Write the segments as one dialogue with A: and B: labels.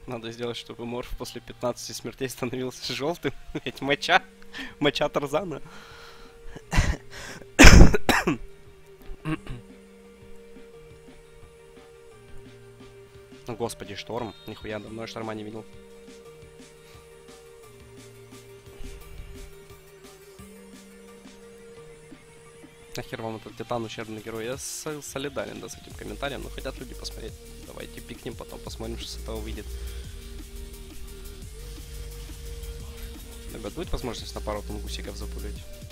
A: Надо сделать, чтобы Морф после 15 смертей становился желтым. Ведь моча. Моча Тарзана. Ну, господи, шторм. Нихуя, давно я шторма не видел. Нахер вам этот Титан ущербный герой? Я солидарен, да, с этим комментарием, но хотят люди посмотреть. Давайте пикнем, потом посмотрим, что с этого выйдет. Ребят, будет возможность на пару тунгусиков запулить?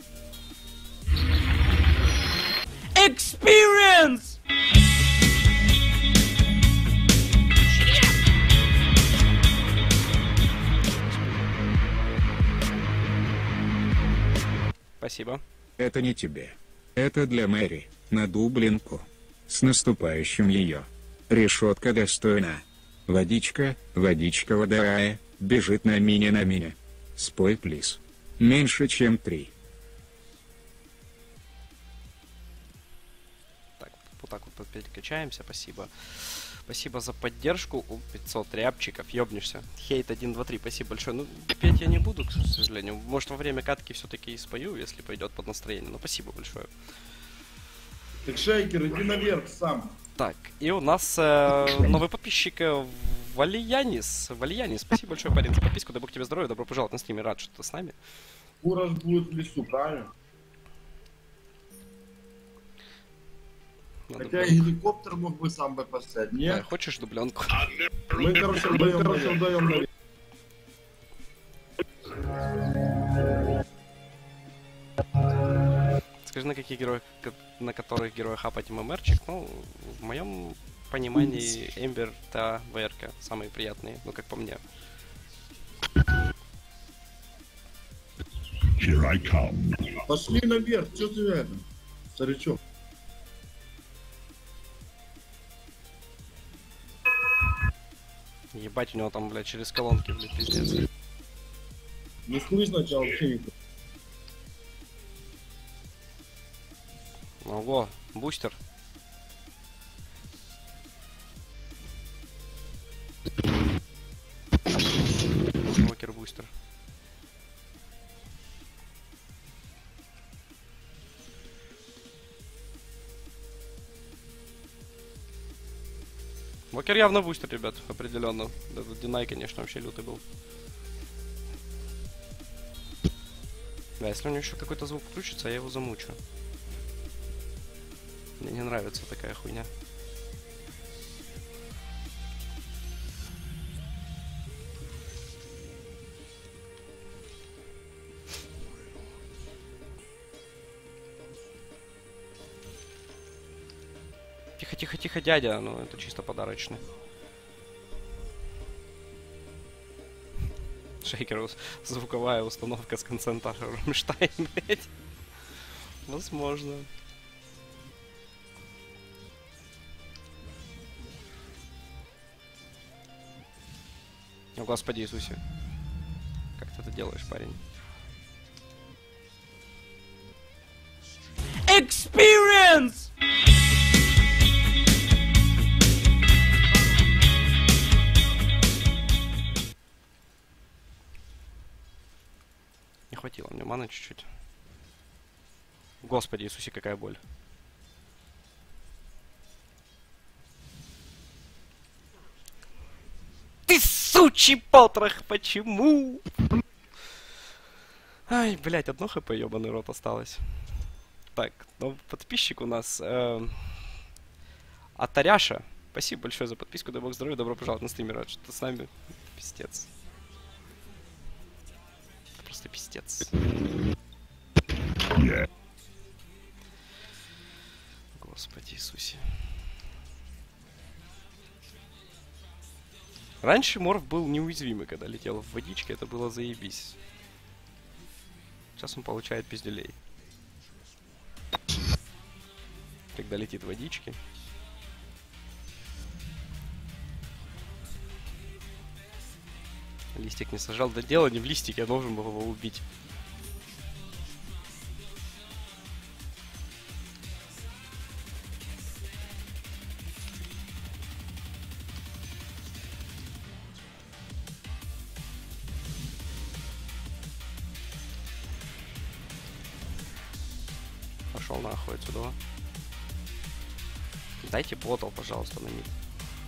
A: Experience! Спасибо.
B: Это не тебе. Это для Мэри, на дублинку. С наступающим ее. Решетка достойна. Водичка, водичка водорая, бежит на меня. Спой, плиз. Меньше, чем 3.
A: Так, вот так вот перекачаемся, спасибо. Спасибо за поддержку. 500 рябчиков, ёбнешься. Хейт 1, 2, 3, спасибо большое. Ну, петь я не буду, к сожалению. Может, во время катки все-таки и спою, если пойдет под настроение. Но спасибо большое.
C: Так, Шейкер, иди наверх сам.
A: Так, и у нас новый подписчик Вальянис. Вальянис, спасибо большое, парень, за подписку. Дай бог тебе здоровья, добро пожаловать на стриме, рад, что ты с нами.
C: Кураж будет в лесу, правильно?
A: Надо
C: Хотя и геликоптер мог бы сам бы поставить, нет?
A: Хочешь дубленку?
C: Мы, короче, вдаем наверх.
A: Скажи, на которых героев хапать ММРчик? Ну, в моем понимании, Эмбер, та ВРК самые приятные, ну, как по мне.
C: Пошли наверх, что ты это? Старичок.
A: Ебать, у него там, блядь, через колонки, блядь, пиздец.
C: Не слышно тебя вообще никак.
A: Ого, бустер. Вокер бустер. Вокер явно бустер, ребят, определенно. Этот Динай, конечно, вообще лютый был. Да, если у него еще какой-то звук включится, я его замучу. Мне не нравится такая хуйня. Тихо, тихо, тихо, дядя. Ну, это чисто подарочный. Шейкер, звуковая установка с концентратором Рамштайн, блять. Возможно. О, Господи Иисусе. Как ты это делаешь, парень? Experience! Не хватило мне маны чуть-чуть. Господи Иисусе, какая боль. Ты сучий потрох, почему? Ай, блядь, одно хп, ебаный рот осталось. Так, ну, подписчик у нас Атаряша. Спасибо большое за подписку, дай бог здоровья, добро пожаловать на стриме, рад, что ты с нами. Пиздец. Это просто пиздец. Господи Иисусе. Раньше Морф был неуязвимый, когда летел в водичке, это было заебись. Сейчас он получает пизделей. Когда летит в водичке. Листик не сажал. Да дело не в листике, я должен был его убить. Пошел нахуй отсюда. Дайте ботл, пожалуйста, на мид.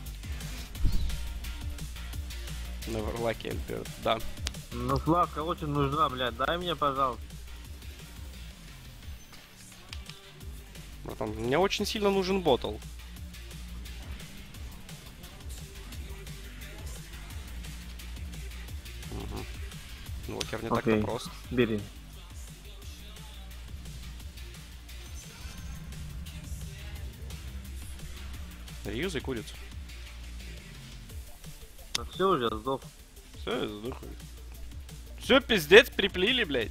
A: Never lucky, Альберт. Да.
D: Ну, флавка очень нужна, блядь. Дай мне, пожалуйста.
A: Братан, мне очень сильно нужен ботл. Угу. Локер не так-то прост.
D: Бери.
A: Реюзай курицу.
D: Ну, все уже сдох.
A: Все, я сдох. Все, пиздец, приплили, блядь.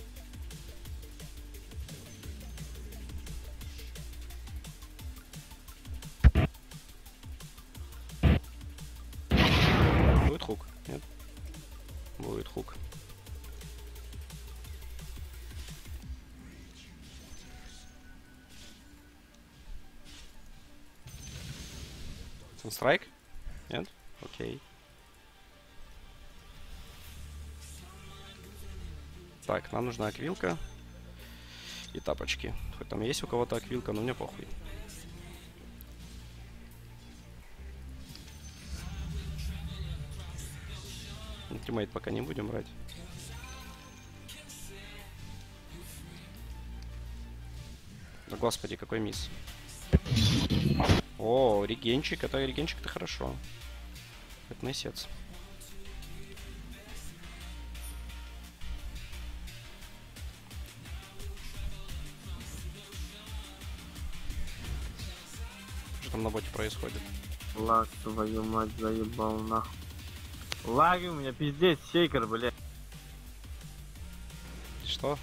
A: Будет хук? Нет? Будет хук. Санстрайк? Нет? Окей. Так, нам нужна аквилка и тапочки. Хоть там есть у кого-то аквилка, но мне похуй. Ультимейт пока не будем брать. Да господи, какой мисс. О, регенчик, это хорошо. Это месяц. Что там на боте происходит?
D: Лаг, твою мать, заебал нахуй. Лаги у меня пиздец, шейкер, блядь.
A: Что?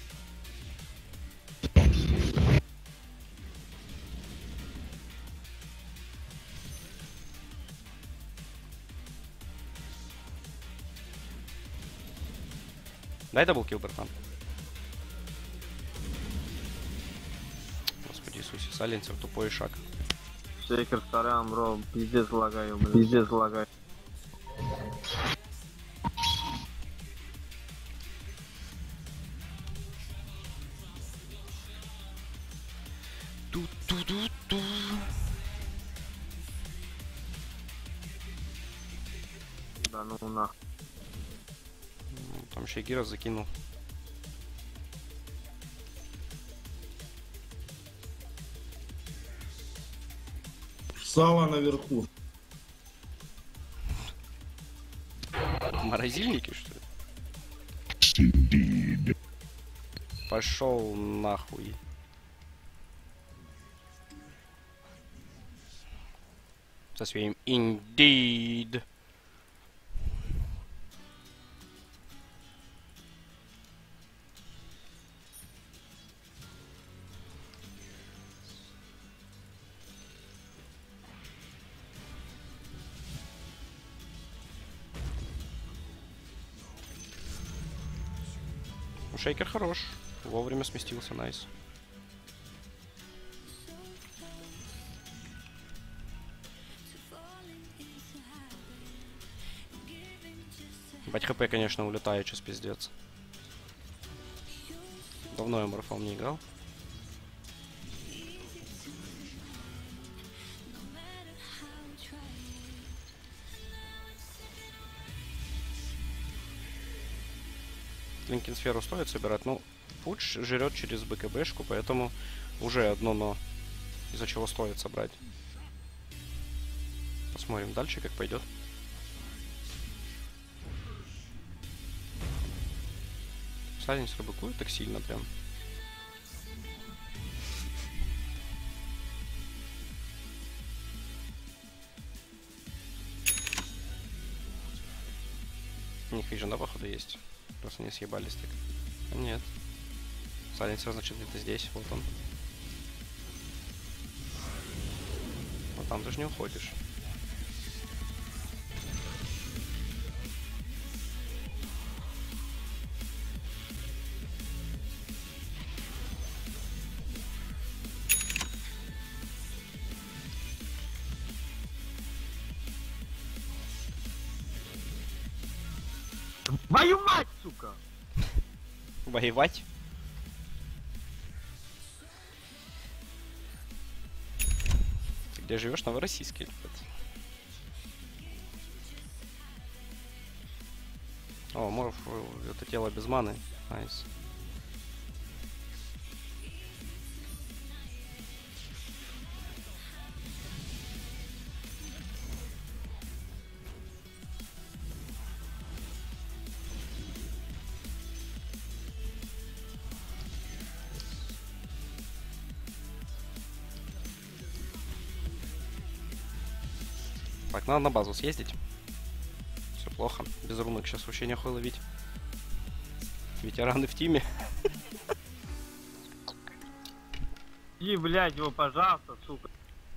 A: Дай даблкил, братан. Господи Иисусе, Сайленсер, тупой шаг.
D: Шейкер сорян, бро, пиздец лагаю, блядь. Пиздец лагаю.
A: Ту-ту-ту-ту.
D: Да ну нахуй.
A: Там еще и Гира закинул.
C: Сало наверху.
A: Морозильники, что ли? Пошел нахуй. Со своим Indeed. Шейкер хорош. Вовремя сместился, найс. Бать хп, конечно, улетает, сейчас пиздец. Давно я марафон не играл. Линкин сферу стоит собирать, но Пудж жрет через БКБшку, поэтому уже одно но, из-за чего стоит собрать. Посмотрим дальше, как пойдет. Сайленсер быкует так сильно прям. У них вижена, походу, есть. Просто не съебались так. А нет. Сайленсер, значит, где-то здесь. Вот он. Вот там ты же не уходишь.
D: Твою мать, сука!
A: Воевать? Где живешь? Новороссийске. О, Морф, это тело без маны. Найс. Так, надо на базу съездить. Все плохо. Без рунок сейчас вообще нехуй ловить. Ветераны в тиме.
D: И, блядь, его, пожалуйста, сука.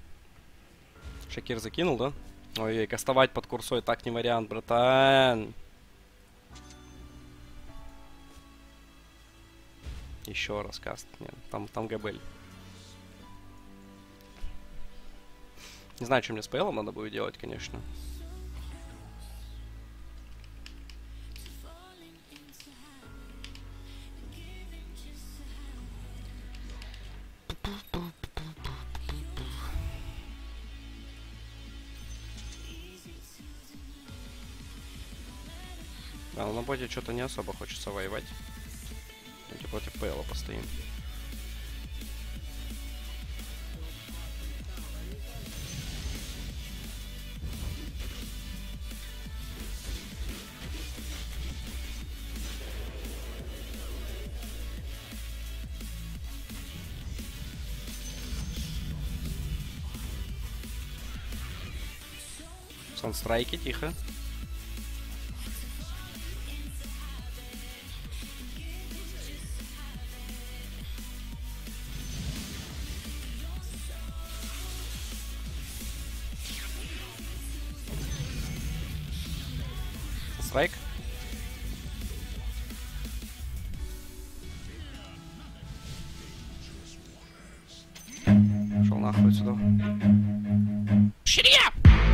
A: Шакир закинул, да? Ой, кастовать под курсой так не вариант, братан. Еще раз каст. Нет, там Габель. Не знаю, что мне с ПЛом надо будет делать, конечно. Да, но на боте что-то не особо хочется воевать. Давайте против ПЛа постоим. Санстрайки, тихо. Страйк. Шел нахуй сюда. Ширия!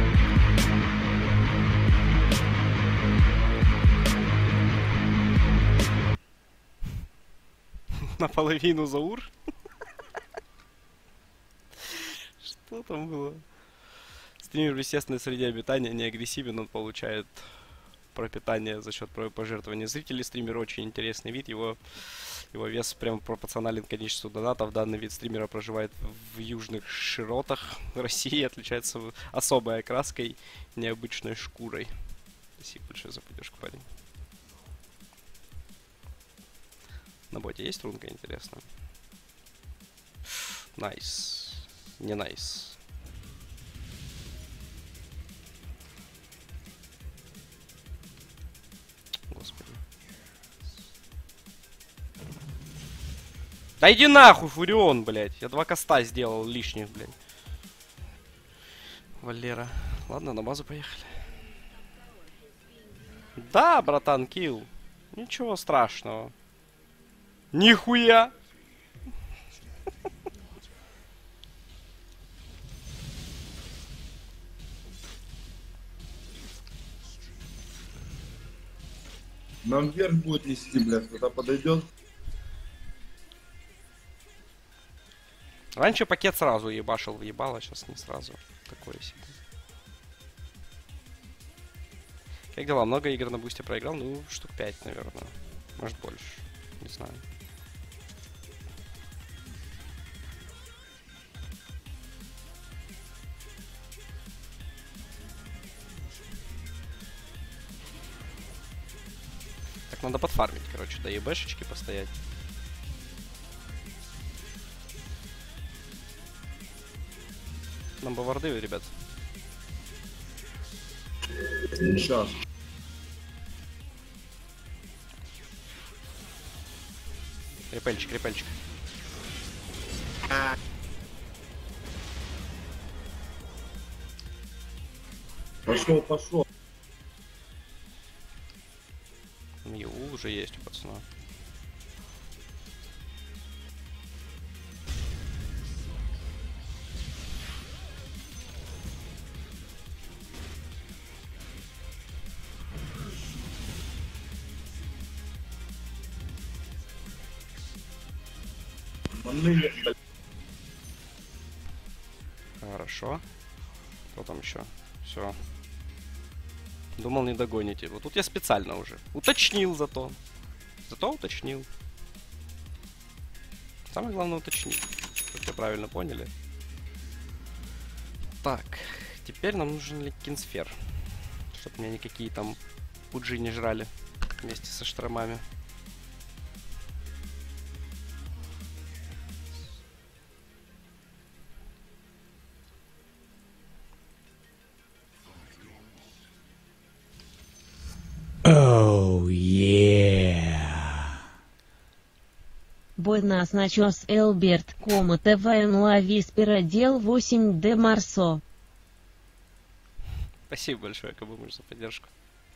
A: Наполовину Заур. Что там было? Стример в естественной среде обитания не агрессивен, он получает пропитание за счет пожертвования зрителей. Стример очень интересный вид, его вес прямо пропорционален количеству донатов. Данный вид стримера проживает в южных широтах России, отличается особой окраской, необычной шкурой. Спасибо большое за поддержку, парень. На боте есть рунка, интересно? Найс. Не найс. Господи. Да иди нахуй, Фурион, блядь. Я 2 каста сделал лишних, блядь. Валера. Ладно, на базу поехали. Да, братан, килл. Ничего страшного. Нихуя!
C: Нам вверх будет нести, блядь, когда подойдет.
A: Раньше пакет сразу ебашил, въебало, сейчас не сразу. Такое себе. Как дела? Много игр на бусте проиграл? Ну, штук 5, наверное. Может, больше. Не знаю. Так, надо подфармить, короче, до ебэшечки постоять. Нам бы варды, ребят.
C: Сейчас.
A: Репельчик, репельчик.
C: Пошел, пошел.
A: Мью уже есть у пацана.
C: Маны, блядь.
A: Хорошо. Хорошо. Кто там еще? Все. Думал, не догоните. Вот тут я специально уже. Уточнил зато. Зато уточнил. Самое главное уточнить. Чтобы вы правильно поняли. Так. Теперь нам нужен ликинсфер. Чтобы меня никакие там пуджи не жрали. Вместе со штормами.
E: Oh, yeah.
F: Buenas noches, Элберт, como te va en la víspera del 8 de marzo.
A: Спасибо большое, Кабумыш, за поддержку.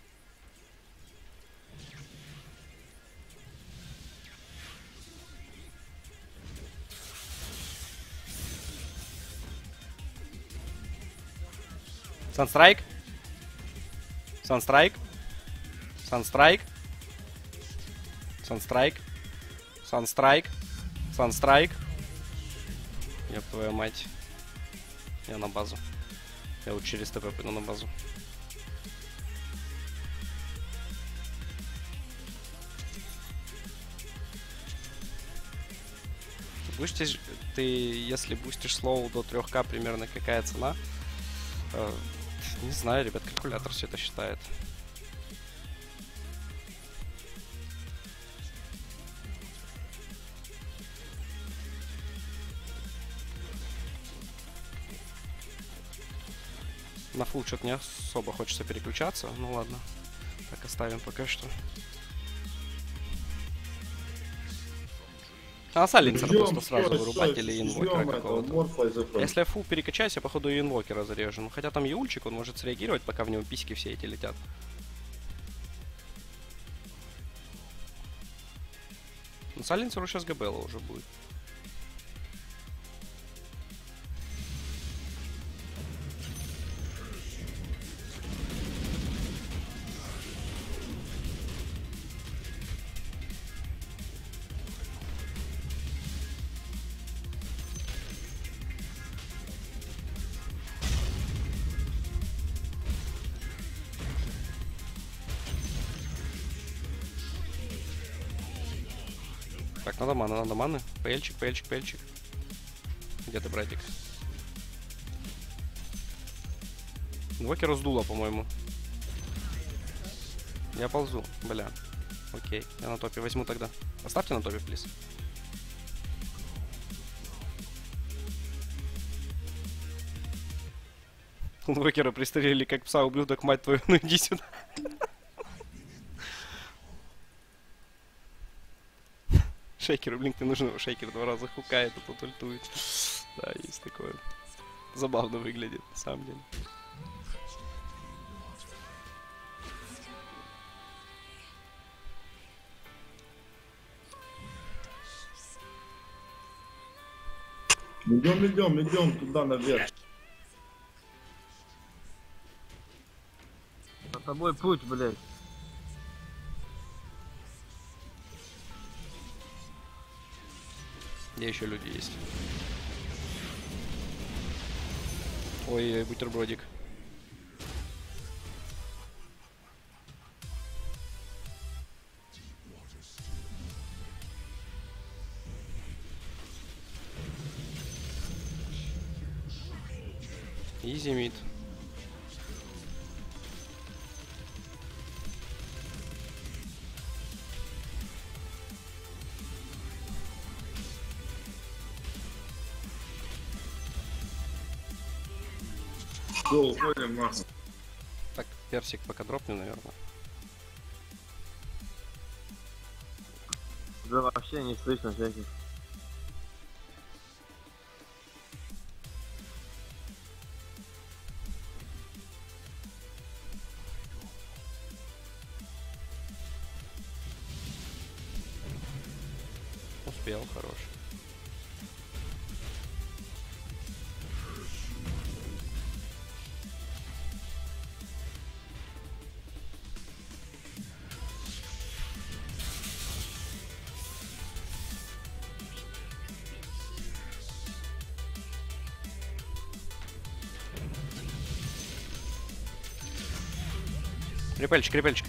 A: Санстрайк. Санстрайк. Санстрайк. Санстрайк. Санстрайк. Санстрайк. Ёб твою мать. Я на базу. Я вот через ТП пойду на базу. Бустишь, ты, если бустишь слоу до 3К, примерно какая цена? Не знаю, ребят, калькулятор все это считает. На фулл что-то не особо хочется переключаться. Ну ладно. Так, оставим пока что. А Саленсер просто сразу вырубать или инвокера какого-то. Если я фул перекачаюсь, я походу и инвокера зарежу. Ну хотя там Юльчик, он может среагировать, пока в него письки все эти летят. Ну Саленсеру сейчас ГБЛ уже будет. Так, надо маны, надо маны. ПЛчик, ПЛчик, ПЛчик. Где ты, братик? Инвокера сдуло, по-моему. Я ползу, бля. Окей, я на топе возьму тогда. Оставьте на топе, плиз. Инвокера пристрелили как пса, ублюдок, мать твою, ну иди сюда. Шейкер, блин, ты нужно, шейкер 2 раза хукает, а тут ультует. Да, есть такое. Забавно выглядит, на самом деле.
C: Идем туда наверх.
D: За тобой путь, блядь.
A: Где еще люди есть? Ой, бутербродик. Изи мид.
C: Все, уходим нахуй.
A: Так, персик пока дропню, наверное.
D: Да вообще не слышно всяких.
A: Успел, хорош. Репельчик, репельчик.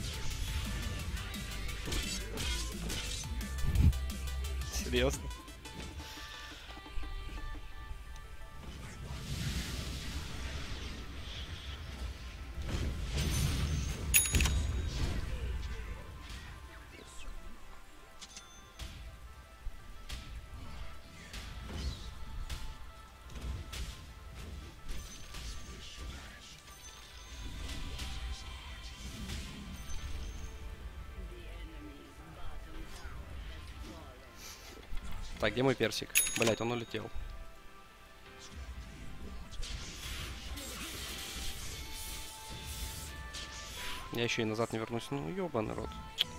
A: Серьезно? Так, где мой персик? Блять, он улетел. Я еще и назад не вернусь. Ну, ёбаный рот.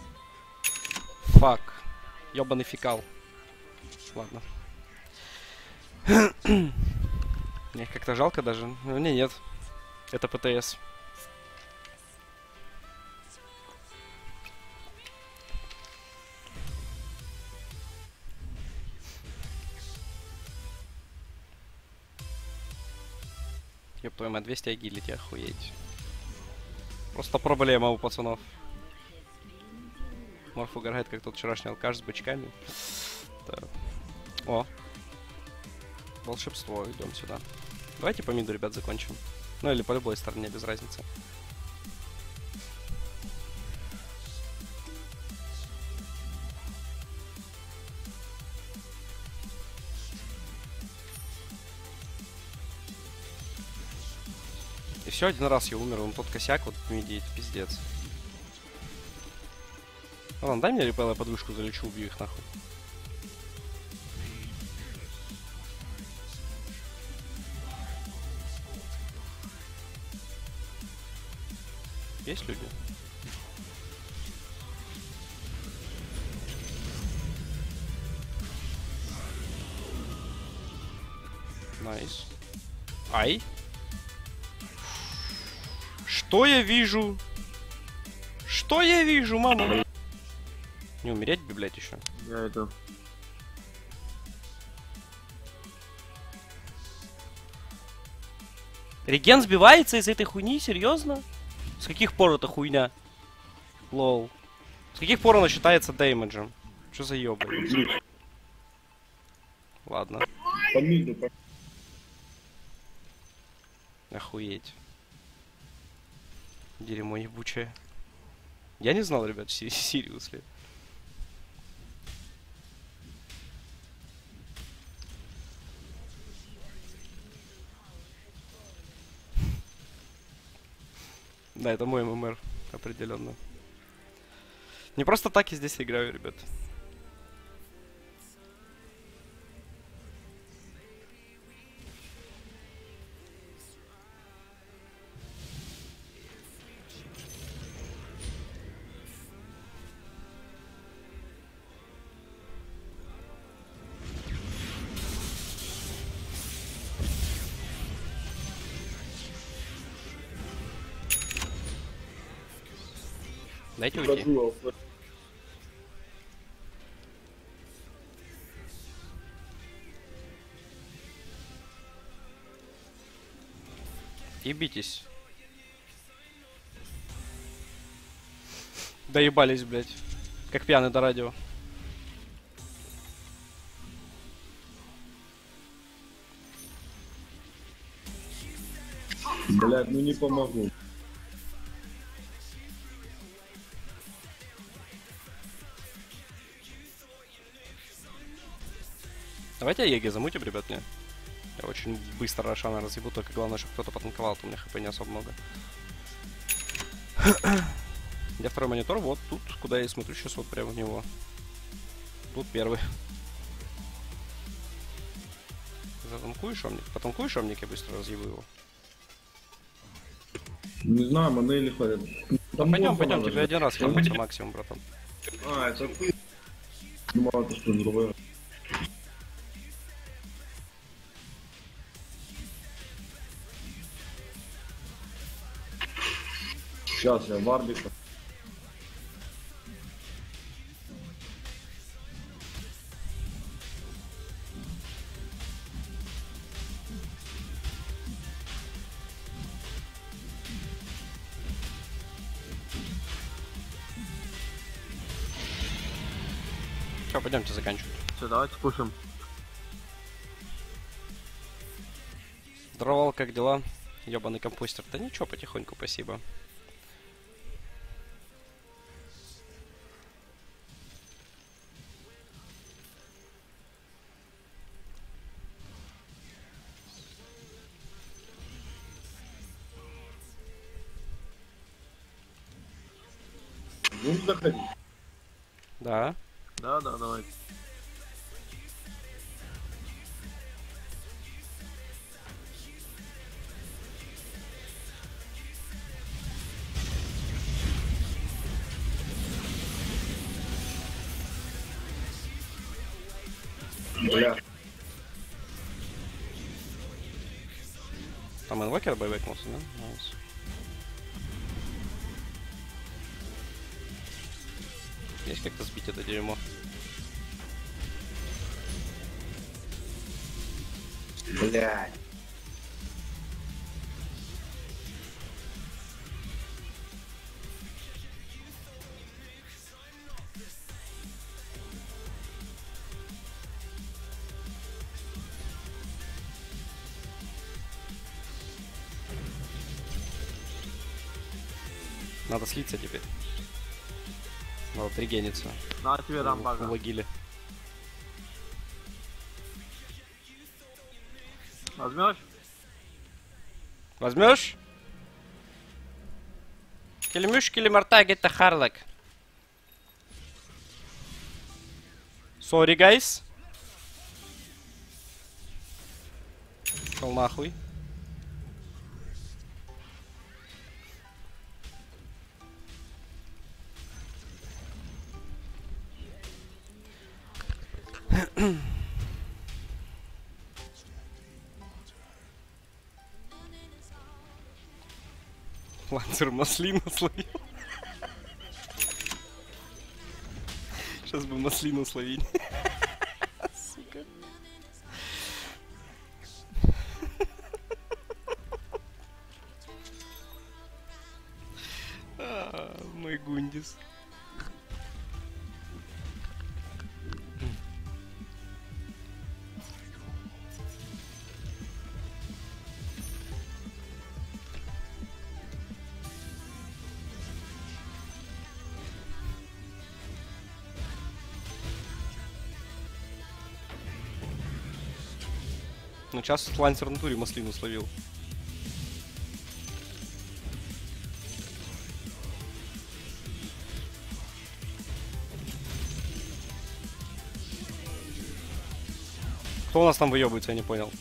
A: Фак. Ёбаный фекал. Ладно. Мне их как-то жалко даже. Ну, не, нет. Это ПТС. Ёб твою мать, 200 агилити, охуеть. Просто проблема у пацанов. Морф угорает, как тот вчерашний алкаш с бычками. Так. О. Волшебство, идем сюда. Давайте по миду, ребят, закончим. Ну или по любой стороне, без разницы. И все, один раз я умер, он тот косяк, вот в миде, пиздец. Ладно, дай мне репел, я подвышку залечу, убью их нахуй. Есть люди? Найс. Ай. Что я вижу? Что я вижу, мама? Не умереть бы, блядь, еще.
D: Я иду.
A: Реген сбивается из этой хуйни? Серьезно? С каких пор это хуйня? Лол. С каких пор она считается деймеджем? Что за ёбы? Ладно.
C: По миду, по...
A: Охуеть. Дерьмо ебучее. Я не знал, ребят, серьезно. Да, это мой ММР, определенно. Не просто так я здесь играю, ребят. Дайте уйти. Ебитесь. Доебались, блядь. Как пьяный до радио.
C: Блядь, ну не помогу.
A: Давайте Еге замутим, ребят, не? Я очень быстро Рошана разъебу, только главное, чтобы кто-то потанковал, то у меня хп не особо много. Где второй монитор? Вот тут, куда я смотрю сейчас, вот прямо в него. Тут первый. Затанкуешь омник? Потанкуешь омник, я быстро разъебу его.
C: Не знаю, модели ходят. Там
A: Пойдем,
C: морфа
A: пойдем,
C: надо
A: тебе
C: же.
A: один раз хватится максимум, братан.
C: А, это ты. Думал, это что, другое. Сейчас я вардика.
A: Че, пойдемте заканчивать.
D: Все, давайте пушим.
A: Здорово, как дела? Ёбаный компостер. Да ничего, потихоньку, спасибо.
C: Будем заходить.
A: Да.
D: Да, давайте.
C: Бля.
A: Там инвокер байбекнулся, да? Найс. Есть как-то сбить это дерьмо?
C: Блядь.
A: Надо слиться теперь. Надо отрегениться.
D: На тебе дам
A: В
D: бага.
A: лагиле.
D: Возьмешь?
A: Возьмешь? Кельмюш, келемарта, гетта харлок. Сори, гайс. Шел нахуй. Лансер маслину словил. Сейчас бы маслину словить. Сука. Мой гундис. Ну, сейчас лансер в натуре маслину словил. Кто у нас там выебывается, я не понял.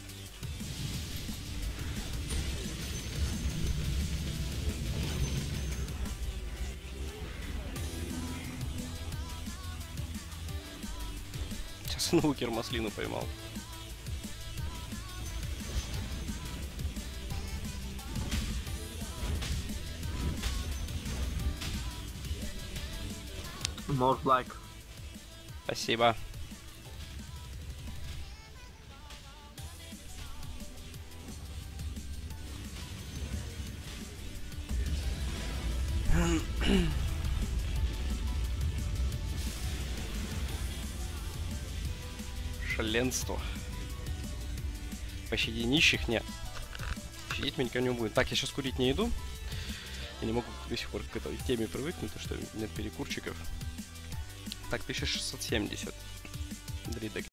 A: Сейчас Нукер маслину поймал.
D: More like.
A: Спасибо. Шаленство. Пощади нищих? Нет. Щадить меня никого не будет. Так, я сейчас курить не иду. Я не могу до сих пор к этой теме привыкнуть, что нет перекурчиков. Так, 1670. Дридок.